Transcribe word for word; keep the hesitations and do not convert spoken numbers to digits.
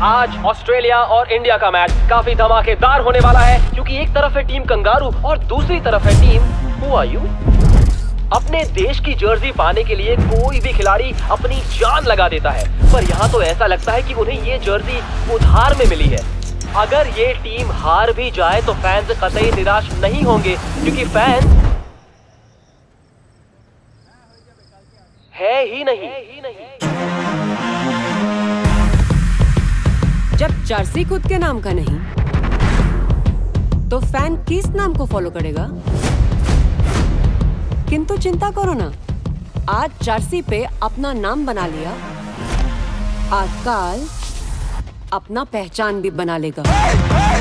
आज ऑस्ट्रेलिया और इंडिया का मैच काफी धमाकेदार होने वाला है, क्योंकि एक तरफ है टीम कंगारू और दूसरी तरफ है टीम हु आर यू। अपने देश की जर्सी पाने के लिए कोई भी खिलाड़ी अपनी जान लगा देता है, पर यहाँ तो ऐसा लगता है कि उन्हें ये जर्सी उधार में मिली है। अगर ये टीम हार भी जाए तो फैंस कतई निराश नहीं होंगे, क्योंकि फैंस है ही नहीं, है ही नहीं। जब जर्सी खुद के नाम का नहीं, तो फैन किस नाम को फॉलो करेगा? किंतु चिंता करो ना, आज जर्सी पे अपना नाम बना लिया, आज काल अपना पहचान भी बना लेगा।